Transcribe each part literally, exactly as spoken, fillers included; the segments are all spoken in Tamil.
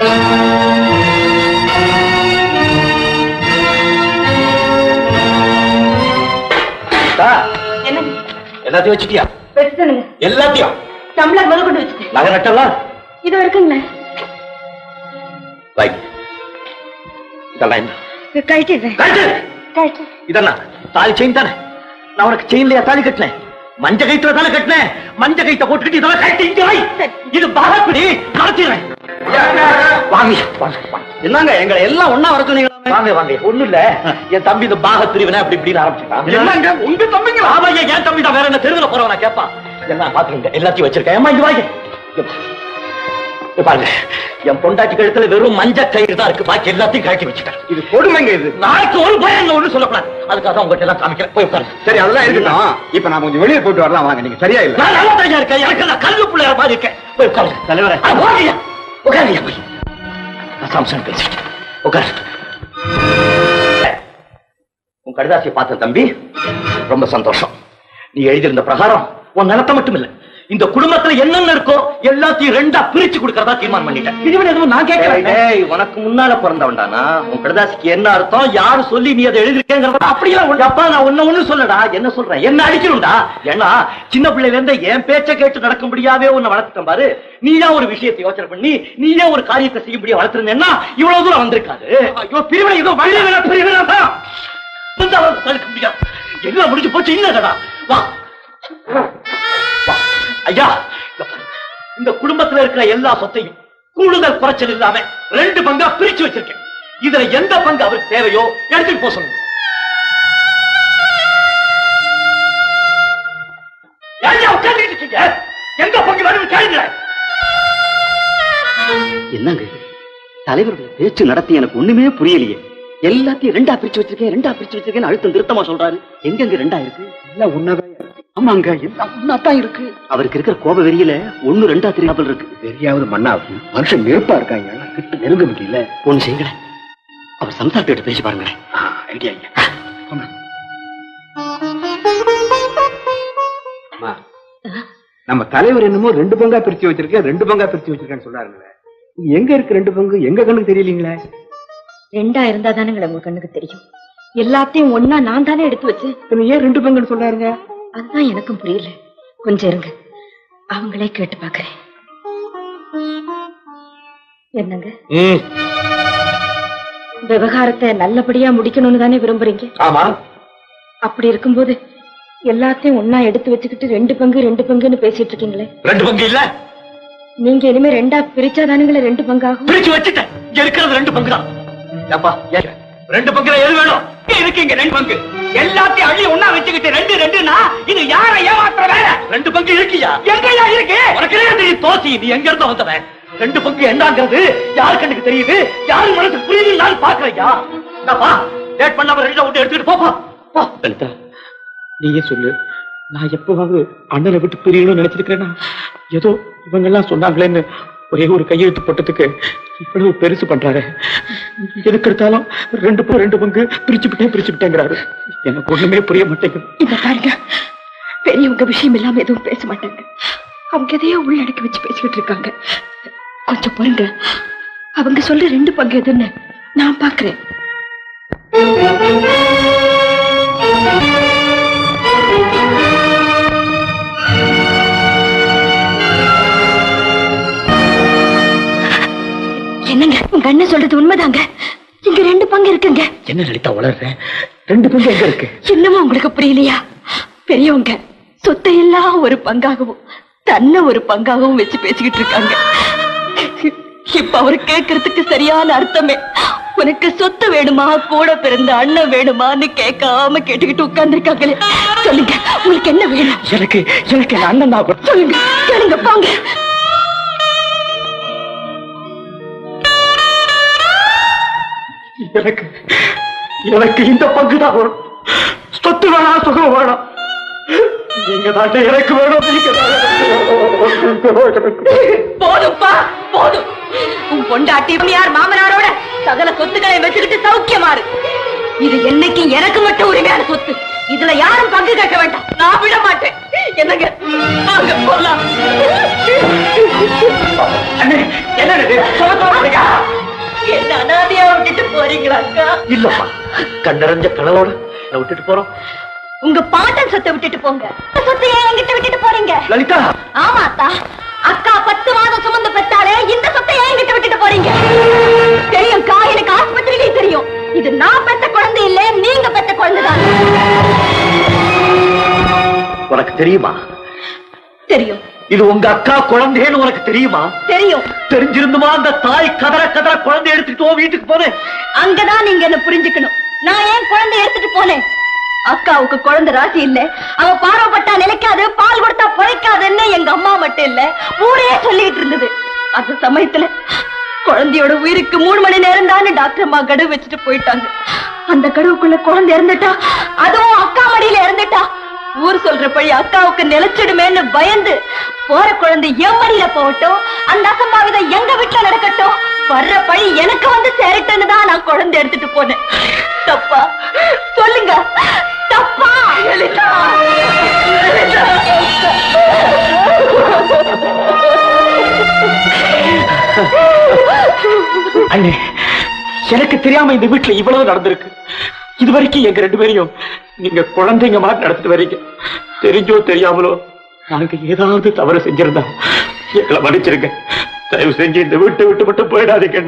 எல்லாத்தையும் வச்சுட்டியா? வச்சுட்டேனுங்க. எல்லாத்தையும் டம்ளர் முதல் கொண்டு வச்சுட்டேன். நகை நட்டெல்லாம் இது இருக்குங்களே. இதெல்லாம் என்ன? கழட்டிடுறேன். கழட்டு. இதெல்லாம் தாலி செயின் தானே? நான் உனக்கு செயின்லயா தாலி கட்டினேன்? மஞ்ச கைத்துல தானே கட்டினேன். மஞ்ச கைத்த போட்டுக்கிட்டு இதெல்லாம் கட்டி இது பாகப்படி நடத்திடுறேன். வாங்க என்னங்க எங்களை எல்லாம் ஒன்னா வர சொன்னீங்க. வாங்க வாங்க. ஒண்ணு இல்ல, என் தம்பி இந்த பாக பிரிவினை அப்படி இப்படின்னு ஆரம்பிச்சுட்டான். உங்க தம்பிங்க? ஆமா, என் தம்பி தான். வேற என்ன தெருவில் போறவனா கேட்பான். என்ன பாத்துருங்க, எல்லாத்தையும் வச்சிருக்கேன். ஏமா இது வாங்க பாருங்க. என் பொண்டாட்டி கழுத்துல வெறும் மஞ்ச கயிறு தான் இருக்கு. பாக்கி எல்லாத்தையும் கழட்டி வச்சுட்டேன். இது கொடுமைங்க. இது நாளைக்கு ஒரு பயம் ஒண்ணு சொல்லக்கூடாது. அதுக்காக உங்ககிட்ட எல்லாம் காமிக்கிறேன். போய் உட்காருங்க. சரி, அதெல்லாம் இருக்கட்டும். இப்ப நான் கொஞ்சம் வெளியே போயிட்டு வரலாம். வாங்க. நீங்க சரியா இல்ல. நான் நல்லா தனியா இருக்கேன். எனக்கு நான் கல்லு பிள்ளையார மாதிரி இருக்கேன். போய் உட்காருங்க. தலைவரே உட்காருங்க. போய் சாம்சன் பேசிட்டு உட்காரு. உன் கடிதாசியை பார்த்த தம்பி ரொம்ப சந்தோஷம். நீ எழுதியிருந்த பிரகாரம் உன் நிலத்தை மட்டும் இல்ல, இந்த குடும்பத்துல என்னென்ன இருக்கோ எல்லாத்தையும் ரெண்டா பிரிச்சு கொடுக்கறதா தீர்மானம் பண்ணிட்டேன். இதுவரை எதுவும் நான் கேட்கிறேன். உனக்கு முன்னால பிறந்தவன்டானா? உன் கடிதாசிக்கு என்ன அர்த்தம், யாரு சொல்லி நீ அதை எழுதிருக்கேங்கிறத அப்படியெல்லாம் அப்பா நான் ஒண்ணு ஒண்ணு சொல்லடா. என்ன சொல்றேன்? என்ன அடிக்கணும்டா. ஏன்னா சின்ன பிள்ளைல இருந்து என் பேச்ச கேட்டு நடக்கும்படியாவே உன்னை வளர்த்துட்டேன் பாரு. நீயா ஒரு விஷயத்தை யோசனை பண்ணி நீயா ஒரு காரியத்தை செய்யும்படியா வளர்த்திருந்தேன்னா இவ்வளவு தூரம் வந்திருக்காது. ஐயோ பிரிவினை ஏதோ வழியில பிரிவினை தான் தடுக்க முடியாது. எல்லாம் முடிஞ்சு போச்சு. இல்லடா வா ஐயா, இந்த குடும்பத்துல இருக்கிற எல்லா சொத்தையும் கூடுதல் குறைச்சல் இல்லாம ரெண்டு பங்கா பிரிச்சு வச்சிருக்கேன். இதுல எந்த பங்கு அவருக்கு தேவையோ எடுத்துட்டு போக சொல்லுங்க. எங்க பங்கு வேணும் கேளுங்க. என்னங்க தலைவருடைய பேச்சு நடத்தி எனக்கு ஒண்ணுமே புரியலையே. எல்லாத்தையும் ரெண்டா பிரிச்சு வச்சிருக்கேன் ரெண்டா பிரிச்சு வச்சிருக்கேன் அழுத்தம் திருத்தமா சொல்றாரு. எங்கெங்க ரெண்டா இருக்கு? எல்லாம் ஒன்னாதான். ஆமாங்க, எல்லாம் ஒன்னாதான் இருக்கு. அவருக்கு இருக்கிற கோப வெறியில ஒண்ணு ரெண்டா தெரியாமல் இருக்கு. வெறியாவது மண்ணாவது மனுஷன் நெருப்பா இருக்காங்க. கிட்ட நெருங்க முடியல. ஒண்ணு செய்யுங்களேன், அவர் சம்சாரத்திட்ட பேசி பாருங்களேன். ஐடியா. நம்ம தலைவர் என்னமோ ரெண்டு பங்கா பிரிச்சு வச்சிருக்கேன் ரெண்டு பங்கா பிரிச்சு வச்சிருக்கேன்னு சொல்றாருங்களே. எங்க இருக்கு ரெண்டு பங்கு? எங்க கண்ணுக்கு தெரியலீங்களே. ரெண்டா இருந்தா தானுங்களே உங்க கண்ணுக்கு தெரியும். எல்லாத்தையும் ஒன்னா நான் தானே எடுத்து வச்சு. ஏன் ரெண்டு பங்குன்னு சொல்றாருங்க? அதுதான் எனக்கும் புரியல. கொஞ்சம் இருங்க, அவங்களே கேட்டு பாக்குறேன். என்னங்க விவகாரத்தை நல்லபடியா முடிக்கணும்னு தானே விரும்புறீங்க? ஆமா. அப்படி இருக்கும்போது எல்லாத்தையும் ஒன்னா எடுத்து வச்சுக்கிட்டு ரெண்டு பங்கு ரெண்டு பங்குன்னு பேசிட்டு இருக்கீங்களே. ரெண்டு பங்கு இல்ல. நீங்க இனிமே ரெண்டா பிரிச்சா தானுங்களே ரெண்டு பங்காகும். பிரிச்சு வச்சுட்டேன். இருக்கிறது ரெண்டு பங்கு தான். ரெண்டு பங்குல எது வேணும்? இருக்கீங்க ரெண்டு பங்கு. எல்லாத்தையும் அள்ளி ஒண்ணா வச்சுக்கிட்டு ரெண்டு ரெண்டுனா இது யார ஏமாத்துற வேலை? ரெண்டு பங்கு இருக்கியா? எங்கயா இருக்கு? உனக்கு தெரியும் தோசி. நீ எங்க இருந்து வந்தவன்? ரெண்டு பங்கு என்னங்கிறது யாரு கண்ணுக்கு தெரியுது? யாரு மனசுக்கு புரியுது? நான் பாக்குறையா? லேட் பண்ணாம ரெண்டு விட்டு எடுத்துட்டு போப்பா. லலிதா, நீயே சொல்லு. நான் எப்பவாவது அண்ணனை விட்டு பிரியணும்னு நினைச்சிருக்கிறேன்னா? ஏதோ இவங்க எல்லாம் சொன்னாங்களேன்னு ஒரே ஒரு கையெழுத்து போட்டதுக்கு இவ்வளவு பெருசு பண்றாரு. எதுக்கு எடுத்தாலும் ரெண்டு பங்கு ரெண்டு பங்கு பிரிச்சுக்கிட்டே பிரிச்சுக்கிட்டேங்கிறாரு. எனக்கு ஒண்ணுமே புரிய மாட்டேங்குது. இந்த பாருங்க, பெரியவங்க விஷயம் இல்லாம எதுவும் பேச மாட்டாங்க. அவங்க எதையோ உள்ளடக்கி வச்சு பேசிக்கிட்டு இருக்காங்க. கொஞ்சம் பொறுங்க. அவங்க சொல்ற ரெண்டு பங்கு எதுன்னு நான் பாக்குறேன். என்னங்க உங்க அண்ணன் சொல்றது உண்மைதாங்க. இங்க ரெண்டு பங்கு இருக்குங்க. என்ன லலிதா வளர்ற? ரெண்டு பங்கு எங்க இருக்கு? என்னமோ உங்களுக்கு புரியலையா? பெரியவங்க சொத்தை எல்லாம் ஒரு பங்காகவும் தன்னை ஒரு பங்காகவும் வச்சு பேசிக்கிட்டு இருக்காங்க. இப்ப அவரு கேட்கறதுக்கு சரியான அர்த்தமே உனக்கு சொத்து வேணுமா கூட பிறந்த அண்ணன் வேணுமான்னு கேட்காம கேட்டுக்கிட்டு உட்கார்ந்து இருக்காங்களே. சொல்லுங்க உங்களுக்கு என்ன வேணும்? எனக்கு எனக்கு அண்ணன் தான். சொல்லுங்க கேளுங்க போங்க. எனக்கு எனக்கு இந்த பங்கு தான் வரும். சொத்து வேணாம், சுகம் வேணாம். நீங்க தான் எனக்கு வேணும். போதும்பா போதும். உன் பொண்டாட்டி யார் மாமனாரோட சகல சொத்துக்களை வச்சுக்கிட்டு சௌக்கியமாறு. இது என்னைக்கு எனக்கு மட்டும் உரிமையான சொத்து. இதுல யாரும் பங்கு கேட்க வேண்டாம். நான் விட மாட்டேன். என்னங்க போலாம். என்ன இல்லம்மா, கண்ணறிஞ்ச கனவோட விட்டுட்டு போறோம். உங்க பாட்டன் சொத்தை விட்டுட்டு போங்க. சொத்தை ஏன் என்கிட்ட விட்டுட்டு போறீங்க? லலிதா. ஆமா அத்தா, அக்கா பத்து மாதம் சுமந்து பெற்றாலே இந்த சொத்தை ஏன் என்கிட்ட விட்டுட்டு போறீங்க? தெரியும், காயிலுக்கு ஆஸ்பத்திரியிலே தெரியும். இது நான் பெற்ற குழந்தை இல்ல, நீங்க பெற்ற குழந்தைதான். உனக்கு தெரியுமா? தெரியும். இது உங்க அக்கா குழந்தைன்னு உனக்கு தெரியுமா? தெரியும். தெரிஞ்சிருந்துமா அந்த தாய் கதற கதற குழந்தை எடுத்துட்டு வீட்டுக்கு போனேன்? அங்கதான் நீங்க என்ன புரிஞ்சுக்கணும். நான் ஏன் குழந்தை எடுத்துட்டு போனேன்? அக்காவுக்கு குழந்தை ராசி இல்ல, அவ பார்வப்பட்டா நிலைக்காது, பால் கொடுத்தா பிழைக்காதுன்னு எங்க அம்மா மட்டும் இல்ல, ஊரே சொல்லிட்டு இருந்தது. அந்த சமயத்துல குழந்தையோட உயிருக்கு மூணு மணி நேரம் தான் டாக்டர் அம்மா கடுவு வச்சுட்டு போயிட்டாங்க. அந்த கடுவுக்குள்ள குழந்தை இறந்துட்டா, அதுவும் அக்கா மடியில இறந்துட்டா, ஊர் சொல்ற பழி அக்காவுக்கு நிலைச்சிடுமேன்னு பயந்து போற குழந்தை என் மடியில போகட்டும், அந்த அசம்பாவிதம் எங்க வீட்டுல நடக்கட்டும், வர்ற பழி எனக்கு வந்து சேரட்டுன்னு தான் நான் குழந்தை எடுத்துட்டு போனேன். தப்பா சொல்லுங்க, தப்பா? அண்ணே, எனக்கு தெரியாம இந்த வீட்டுல இவ்வளவு நடந்திருக்கு. இது வரைக்கும் எங்க ரெண்டு பேரையும் நீங்க குழந்தைங்க மாதிரி நடத்திட்டு வரீங்க. தெரிஞ்சோ தெரியாமலோ நாங்க ஏதாவது தவறு செஞ்சிருந்தா எங்களை மன்னிச்சிருங்க. தயவு செஞ்சு இந்த வீட்டை விட்டு மட்டும் போயிடாதீங்க.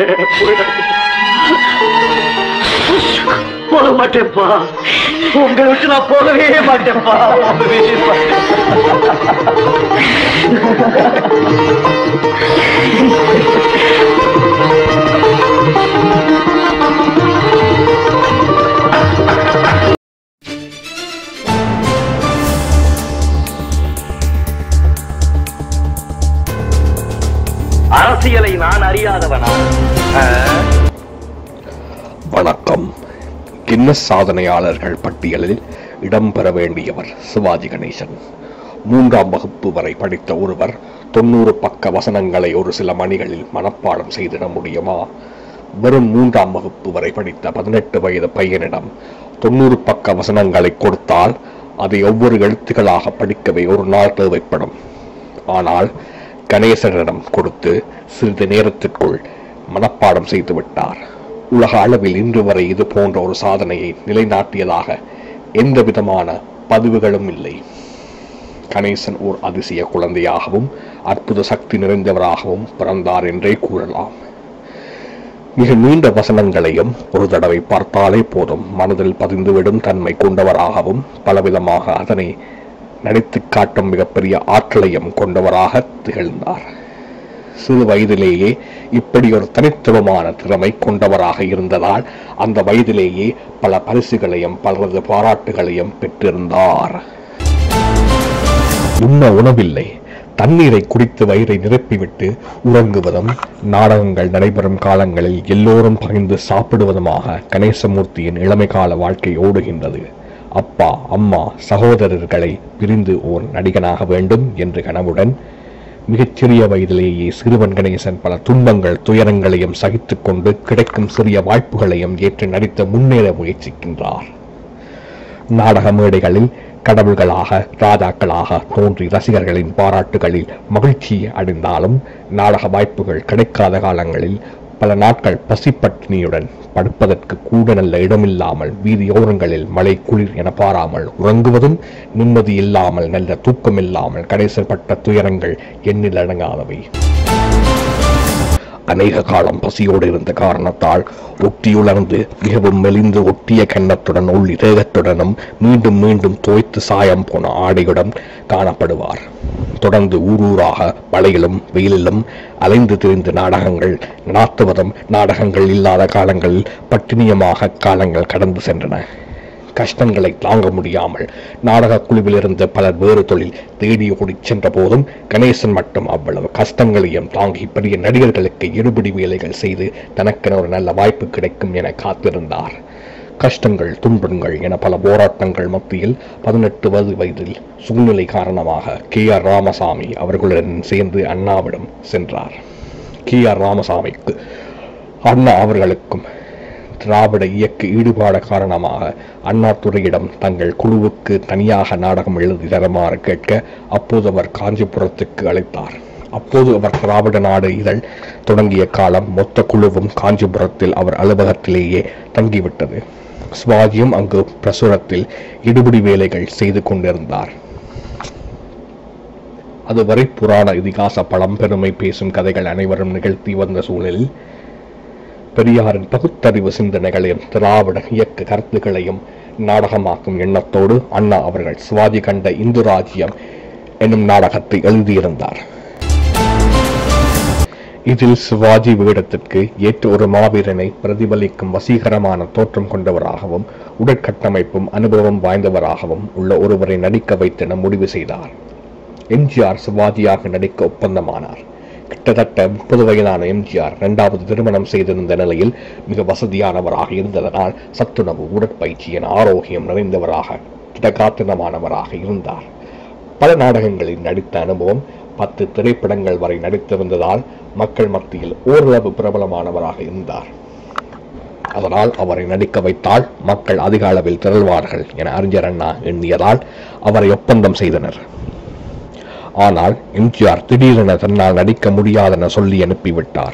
போக மாட்டேன்ப்பா, உங்களை விட்டு நான் போகவே மாட்டேன்ப்பா, போகவே அரசியலை நான் அறியாதவனா? வணக்கம். கின்னஸ் சாதனையாளர்கள் பட்டியலில் இடம்பெற வேண்டியவர் சிவாஜி கணேசன். மூன்றாம் வகுப்பு வரை படித்த ஒருவர் தொண்ணூறு பக்க வசனங்களை ஒரு சில மணிகளில் மனப்பாடம் செய்திட முடியுமா? வெறும் மூன்றாம் வகுப்பு வரை படித்த பதினெட்டு வயது பையனிடம் தொண்ணூறு பக்க வசனங்களை கொடுத்தால் அதை ஒவ்வொரு எழுத்துக்களாக படிக்கவே ஒரு நாள் தேவைப்படும். ஆனால் கணேசனிடம் கொடுத்து சிறிது நேரத்திற்குள் மனப்பாடம் செய்து விட்டார். உலக அளவில் இன்று வரை இது போன்ற ஒரு சாதனையை நிலைநாட்டியதாக எந்த விதமான பதிவுகளும் இல்லை. கணேசன் ஓர் அதிசய குழந்தையாகவும் அற்புத சக்தி நிறைந்தவராகவும் பிறந்தார் என்றே கூறலாம். மிக நீண்ட வசனங்களையும் ஒரு தடவை பார்த்தாலே போதும் மனதில் பதிந்துவிடும் தன்மை கொண்டவராகவும் பலவிதமாக அதனை நடித்து காட்டும் மிகப்பெரிய ஆற்றலையும் கொண்டவராக திகழ்ந்தார். சிறு வயதிலேயே இப்படி ஒரு தனித்துவமான திறமை கொண்டவராக இருந்ததால் அந்த வயதிலேயே பல பரிசுகளையும் பலரது பாராட்டுகளையும் பெற்றிருந்தார். உண்ண உணவில்லை, தண்ணீரை குடித்து வயிறை நிரப்பிவிட்டு உறங்குவதும் நாடகங்கள் நடைபெறும் காலங்களில் எல்லோரும் பகிர்ந்து சாப்பிடுவதுமாக கணேசமூர்த்தியின் இளமை கால வாழ்க்கை ஓடுகின்றது. அப்பா அம்மா சகோதரர்களை பிரிந்து ஓர் நடிகனாக வேண்டும் என்ற கனவுடன் மிகச்சிறிய வயதிலேயே சிறுவன் கணேசன் பல துன்பங்கள் துயரங்களையும் சகித்துக் கொண்டு கிடைக்கும் சிறிய வாய்ப்புகளையும் ஏற்று நடித்து முன்னேற முயற்சிக்கின்றார். நாடக மேடைகளில் கடவுள்களாக ராஜாக்களாக தோன்றி ரசிகர்களின் பாராட்டுகளில் மகிழ்ச்சி அடைந்தாலும் நாடக வாய்ப்புகள் கிடைக்காத காலங்களில் பல நாட்கள் பசிப்பட்டினியுடன் படுப்பதற்கு கூட நல்ல இடமில்லாமல் வீதியோரங்களில் மழை குளிர் என பாராமல் உறங்குவதும் நிம்மதி இல்லாமல் நல்ல தூக்கமில்லாமல் கணேசன் பட்ட துயரங்கள் எண்ணில் அடங்காதவை. அநேக காலம் பசியோடு இருந்த காரணத்தால் ஒட்டியுலர்ந்து மிகவும் மெலிந்து ஒட்டிய கன்னத்துடன் உள்ளி தேகத்துடனும் மீண்டும் மீண்டும் தோய்த்து சாயம் போன ஆடையுடன் காணப்படுவார். தொடர்ந்து ஊரூராக மழையிலும் வெயிலிலும் அலைந்து திரிந்து நாடகங்கள் நடாத்துவதும் நாடகங்கள் இல்லாத காலங்களில் பட்டினியமாக காலங்கள் கடந்து சென்றன. கஷ்டங்களை தாங்க முடியாமல் நாடக குழுவில் இருந்த பலர் வேறு தொழில் தேடி ஓடி சென்ற போதும் கணேசன் மட்டும் அவ்வளவு கஷ்டங்களையும் தாங்கி பெரிய நடிகர்களுக்கு எடுபிடி வேலைகள் செய்து தனக்கென ஒரு நல்ல வாய்ப்பு கிடைக்கும் என காத்திருந்தார். கஷ்டங்கள் துன்பங்கள் என பல போராட்டங்கள் மத்தியில் பதினெட்டு வயது வயதில் சூழ்நிலை காரணமாக கே ஆர் ராமசாமி அவர்களுடன் சேர்ந்து அண்ணாவிடம் சென்றார். கே ஆர் ராமசாமிக்கு அண்ணா அவர்களுக்கும் திராவிட இயக்க ஈடுபாடு காரணமாக அண்ணாதுரையிடம் தங்கள் குழுவுக்கு தனியாக நாடகம் எழுதி தருமாறு கேட்க அப்போது அவர் காஞ்சிபுரத்துக்கு அழைத்தார். அப்போது அவர் திராவிட நாடு இதழ் தொடங்கிய காலம் மொத்த குழுவும் காஞ்சிபுரத்தில் அவர் அலுவலகத்திலேயே தங்கிவிட்டது. சிவாஜியும் அங்கு பிரசுரத்தில் இடுபிடி வேலைகள் செய்து கொண்டிருந்தார். அதுவரை புராண இதிகாச பழம்பெருமை பேசும் கதைகள் அனைவரும் நிகழ்த்தி வந்த சூழலில் பெரியாரின் பகுத்தறிவு சிந்தனைகளையும் திராவிட இயக்க கருத்துக்களையும் நாடகமாக்கும் எண்ணத்தோடு அண்ணா அவர்கள் சிவாஜி கண்ட இந்து ராஜ்யம் என்னும் நாடகத்தை எழுதியிருந்தார். இதில் சிவாஜி வேடத்திற்கு ஏற்ற ஒரு மாவீரனை பிரதிபலிக்கும் வசீகரமான தோற்றம் கொண்டவராகவும் உடற்கட்டமைப்பும் அனுபவம் வாய்ந்தவராகவும் உள்ள ஒருவரை நடிக்க வைத்தென முடிவு செய்தார். எம்ஜிஆர் சிவாஜியாக நடிக்க ஒப்பந்தமானார். கிட்டத்தட்ட முப்பது வயதான எம்ஜிஆர் இரண்டாவது திருமணம் செய்திருந்த நிலையில் மிக வசதியானவராக இருந்ததனால் சத்துணவு, உடற்பயிற்சி என ஆரோக்கியம் நிறைந்தவராக கிடகாத்திரமானவராக இருந்தார். பல நாடகங்களில் நடித்த அனுபவம், பத்து திரைப்படங்கள் வரை நடித்திருந்ததால் மக்கள் மத்தியில் ஓரளவு பிரபலமானவராக இருந்தார். அதனால் அவரை நடிக்க வைத்தால் மக்கள் அதிக அளவில் திரள்வார்கள் என அறிஞர் அண்ணா எண்ணியதால் அவரை ஒப்பந்தம் செய்தனர். ஆனால் எம்ஜிஆர் திடீரென தன்னால் நடிக்க முடியாதென சொல்லி அனுப்பிவிட்டார்.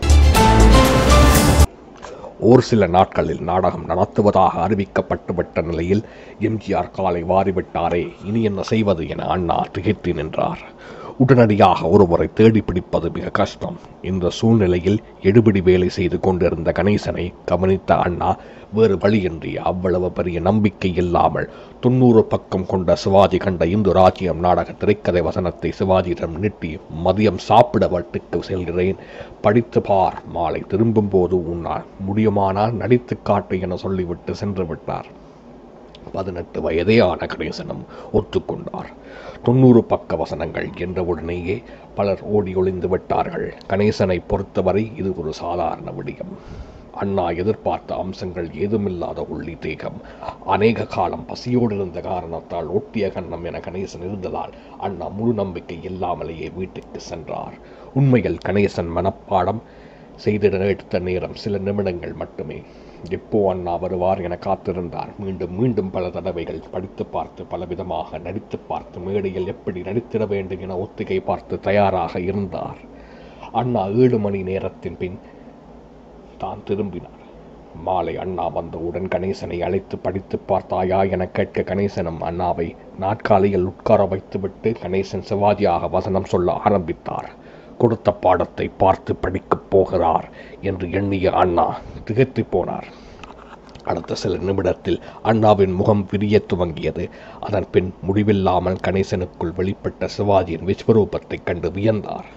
ஒரு சில நாட்களில் நாடகம் நடத்துவதாக அறிவிக்கப்பட்டுவிட்ட நிலையில் எம்ஜிஆர் காலை வாரிவிட்டாரே, இனி என்ன செய்வது என அண்ணா திகைத்து நின்றார். உடனடியாக ஒருவரை தேடி பிடிப்பது மிக கஷ்டம். இந்த சூழ்நிலையில் எடுபிடி வேலை செய்து கொண்டிருந்த கணேசனை கவனித்த அண்ணா வேறு வழியின்றி அவ்வளவு பெரிய நம்பிக்கை இல்லாமல் தொன்னூறு பக்கம் கொண்ட சிவாஜி கண்ட இந்து ராஜ்யம் நாடக திரைக்கதை வசனத்தை சிவாஜியிடம் நீட்டி, மதியம் சாப்பிட வட்டுக்கு செல்கிறேன், படித்து பார், மாலை திரும்பும் போது உன்னால் முடியுமானால் நடித்து காட்டு என சொல்லிவிட்டு சென்று விட்டார். பதினெட்டு வயதே ஆன கணேசனும் ஒத்துக்கொண்டார். தொன்னூறு பக்க வசனங்கள் என்றவுடனேயே பலர் ஓடி ஒளிந்து விட்டார்கள். கணேசனை பொறுத்தவரை இது ஒரு சாதாரண விடயம். அண்ணா எதிர்பார்த்த அம்சங்கள் ஏதுமில்லாத உள்ளி தேகம், அநேக காலம் பசியோடு இருந்த காரணத்தால் ஒட்டிய கண்ணம் என கணேசன் இருந்ததால் அண்ணா முழு நம்பிக்கை இல்லாமலேயே வீட்டுக்கு சென்றார். உண்மையில் கணேசன் மனப்பாடம் செய்திட எடுத்த நேரம் சில நிமிடங்கள் மட்டுமே. எப்போ அண்ணா வருவார் என காத்திருந்தார். மீண்டும் மீண்டும் பல தடவைகள் படித்து பார்த்து பலவிதமாக நடித்து பார்த்து மேடையில் எப்படி நடித்திட வேண்டும் என ஒத்திகை பார்த்து தயாராக இருந்தார். அண்ணா ஏழு மணி நேரத்தின் பின் தான் திரும்பினார். மாலை அண்ணா வந்தவுடன் கணேசனை அழைத்து படித்து பார்த்தாயா என கேட்க கணேசனும் அண்ணாவை நாற்காலியில் உட்கார வைத்துவிட்டு கணேசன் சிவாஜியாக வசனம் சொல்ல ஆரம்பித்தார். கொடுத்த பாடத்தை பார்த்து படிக்கப் போகிறார் என்று எண்ணிய அண்ணா திகைத்து போனார். அடுத்த சில நிமிடத்தில் அண்ணாவின் முகம் விரிய துவங்கியது. அதன் பின் முடிவில்லாமல் கணேசனுக்குள் வெளிப்பட்ட சிவாஜியின் விஸ்வரூபத்தை கண்டு வியந்தார்.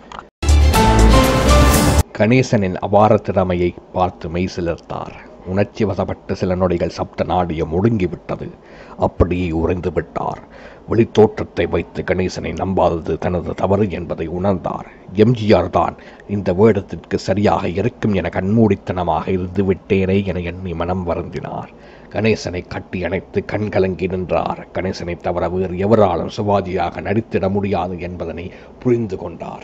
கணேசனின் அபார திறமையை பார்த்து மெய் சிலிர்த்தார். உணர்ச்சி வசப்பட்டு சில நொடிகள் சப்த நாடியம் ஒடுங்கிவிட்டது. அப்படியே உறைந்து விட்டார். வெளித்தோற்றத்தை வைத்து கணேசனை நம்பாதது தனது தவறு என்பதை உணர்ந்தார். எம்ஜிஆர் தான் இந்த வேடத்திற்கு சரியாக இருக்கும் என கண்மூடித்தனமாக இருந்து விட்டேனே என எண்ணி மனம் வருந்தினார். கணேசனை கட்டி அணைத்து கண்கலங்கி நின்றார். கணேசனை தவிர வேறு எவராலும் சிவாஜியாக நடித்திட முடியாது என்பதனை புரிந்து கொண்டார்.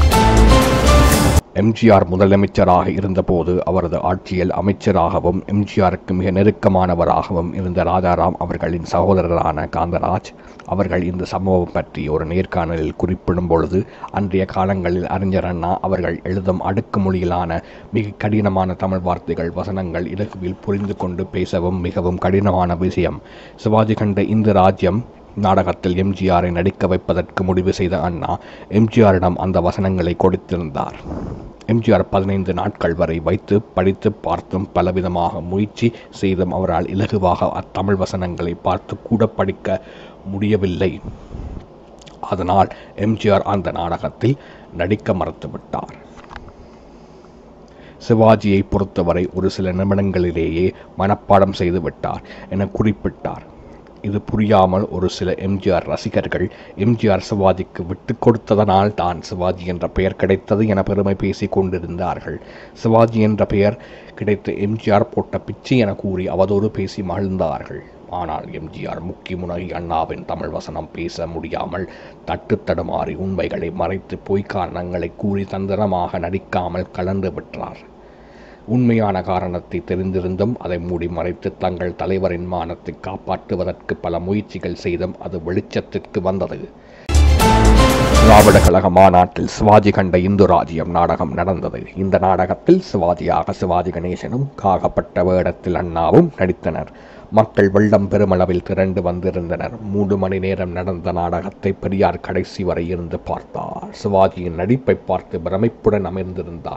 எம்ஜிஆர் முதலமைச்சராக இருந்தபோது அவரது ஆட்சியில் அமைச்சராகவும் எம்ஜிஆருக்கு மிக நெருக்கமானவராகவும் இருந்த ராஜாராம் அவர்களின் சகோதரரான காந்தராஜ் அவர்கள் இந்த சம்பவம் பற்றி ஒரு நேர்காணலில் குறிப்பிடும் பொழுது, அன்றைய காலங்களில் அறிஞர் அண்ணா அவர்கள் எழுதும் அடுக்குமொழியிலான மிக கடினமான தமிழ் வார்த்தைகள் வசனங்கள் இலகுவில் புரிந்து கொண்டு பேசவும் மிகவும் கடினமான விஷயம். சிவாஜி கண்ட இந்து ராஜ்யம் நாடகத்தில் எம்ஜிஆரை நடிக்க வைப்பதற்கு முடிவு செய்த அண்ணா எம்ஜிஆரிடம் அந்த வசனங்களை கொடுத்திருந்தார். எம்ஜிஆர் பதினைந்து நாட்கள் வரை வைத்து படித்து பார்த்தும் பலவிதமாக முயற்சி செய்தும் அவரால் இலகுவாக அத்தமிழ் வசனங்களை பார்த்து கூட படிக்க முடியவில்லை. அதனால் எம்ஜிஆர் அந்த நாடகத்தில் நடிக்க மறுத்துவிட்டார். சிவாஜியை பொறுத்தவரை ஒரு சில நிமிடங்களிலேயே மனப்பாடம் செய்து விட்டார் என குறிப்பிட்டார். இது புரியாமல் ஒரு சில எம்ஜிஆர் ரசிகர்கள் எம்ஜிஆர் சிவாஜிக்கு விட்டு கொடுத்ததனால் தான் சிவாஜி என்ற பெயர் கிடைத்தது என பெருமை பேசிக் கொண்டிருந்தார்கள். சிவாஜி என்ற பெயர் கிடைத்த எம்ஜிஆர் போட்ட பிச்சை என கூறி அவதோடு பேசி மகிழ்ந்தார்கள். ஆனால் எம்ஜிஆர் முக்கி முனகி அண்ணாவின் தமிழ் வசனம் பேச முடியாமல் தட்டு தடுமாறி உண்மைகளை மறைத்து பொய்க்காரணங்களை கூறி தந்திரமாக நடிக்காமல் கலந்து விட்டார். உண்மையான காரணத்தை தெரிந்திருந்தும் அதை மூடி மறைத்து தங்கள் தலைவரின் மானத்தை காப்பாற்றுவதற்கு பல முயற்சிகள் செய்தும் அது வெளிச்சத்திற்கு வந்தது. திராவிட கழக மாநாட்டில் சிவாஜி கண்ட இந்து ராஜ்யம் நாடகம் நடந்தது. இந்த நாடகத்தில் சிவாஜியாக சிவாஜி கணேசனும் காகப்பட்ட வேடத்தில் அண்ணாவும் நடித்தனர். மக்கள் வெள்ளம் பெருமளவில் திரண்டு வந்திருந்தனர். மூன்று மணி நேரம் நடந்த நாடகத்தை பெரியார் கடைசி வரை இருந்து பார்த்தார். சிவாஜியின் நடிப்பை பார்த்து பிரமிப்புடன் அமர்ந்திருந்தார்.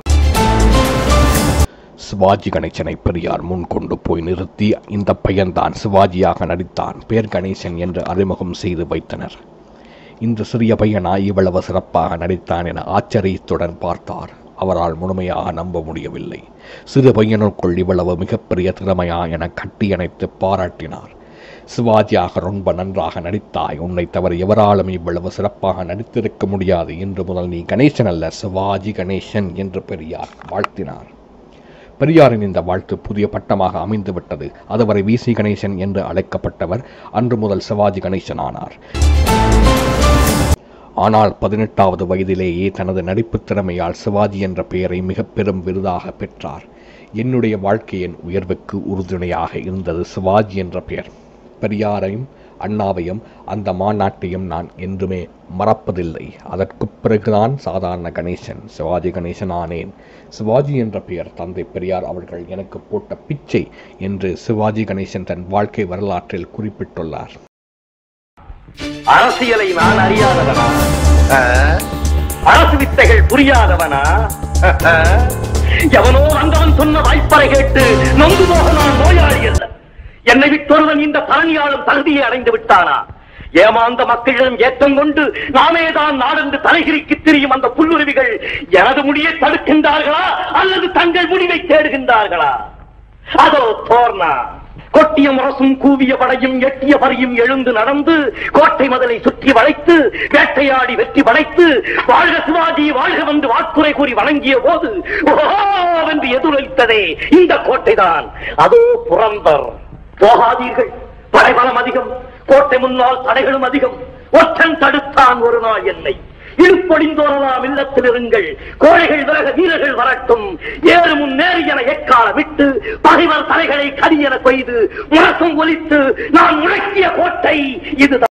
சிவாஜி கணேசனை பெரியார் முன் கொண்டு போய் நிறுத்தி, இந்த பையன்தான் சிவாஜியாக நடித்தான், பேர் கணேசன் என்று அறிமுகம் செய்து வைத்தனர். இந்த சிறிய பையனா இவ்வளவு சிறப்பாக நடித்தான் என ஆச்சரியத்துடன் பார்த்தார். அவரால் முழுமையாக நம்ப முடியவில்லை. சிறு பையனுக்குள் இவ்வளவு மிகப்பெரிய திறமையா என கட்டியணைத்து பாராட்டினார். சிவாஜியாக ரொம்ப நன்றாக நடித்தாய், உன்னை தவிர எவராலும் இவ்வளவு சிறப்பாக நடித்திருக்க முடியாது. இன்று முதல் நீ கணேசன் அல்ல, சிவாஜி கணேசன் என்று பெரியார் வாழ்த்தினார். பெரியாரின் இந்த வாழ்த்து புதிய பட்டமாக அமைந்துவிட்டது. அதுவரை வி சி கணேசன் என்று அழைக்கப்பட்டவர் அன்று முதல் சிவாஜி கணேசன் ஆனார். ஆனால் பதினெட்டாவது வயதிலேயே தனது நடிப்பு திறமையால் சிவாஜி என்ற பெயரை மிக பெரும் விருதாக பெற்றார். என்னுடைய வாழ்க்கையின் உயர்வுக்கு உறுதுணையாக இருந்தது சிவாஜி என்ற பெயர். பெரியாரையும் அண்ணாவையும் அந்த மாநாட்டையும் நான் என்றுமே மறப்பதில்லை. அதற்கு பிறகுதான் சாதாரண கணேசன் சிவாஜி கணேசன் ஆனேன். சிவாஜி என்ற பெயர் தந்தை பெரியார் அவர்கள் எனக்கு போட்ட பிச்சை என்று சிவாஜி கணேசன் தன் வாழ்க்கை வரலாற்றில் குறிப்பிட்டுள்ளார். அரசியலை நான் அறியாதவனா? அரசு வித்தைகள் புரியாதவனா? எவனோ வந்தவன் சொன்ன வாய்ப்பறை கேட்டு நொந்து போக நான் நோயாளி அல்ல. என்னை விட்டொருவன் இந்த பழனியாளும் தகுதியை அடைந்து விட்டானா? ஏமாந்த மக்களிடம் ஏற்றம் கொண்டு நாமேதான் நாடென்று தலைகிரிக்கு திரியும் அந்த புல்லுருவிகள் எனது முடியை தடுக்கின்றார்களா அல்லது தங்கள் முடிவை தேடுகின்றார்களா? அதோ தோர்னா கொட்டிய முரசும் கூவிய படையும் எட்டிய பறியும் எழுந்து நடந்து கோட்டை மதலை சுற்றி வளைத்து வேட்டையாடி வெற்றி படைத்து வாழ்க சிவாஜி வாழ்க வந்து வாக்குறை கூறி வணங்கிய போது ஓவென்று எதிரொலித்ததே இந்த கோட்டைதான். அதோ புரந்தர். போகாதீர்கள், படைபலம் அதிகம், கோட்டை முன்னால் தடைகளும் அதிகம். ஒற்றன் தடுத்தான் ஒரு நாள் என்னை. இழுப்பொடிந்தோரலாம் இல்லத்தில் இருங்கள், கோழைகள் விலக வீரர்கள் வரட்டும். ஏறு முன் நேரு என எக்கால விட்டு பகைவர் தலைகளை கரியென கொய்து முரசும் ஒலித்து நான் முழக்கிய கோட்டை இதுதான்.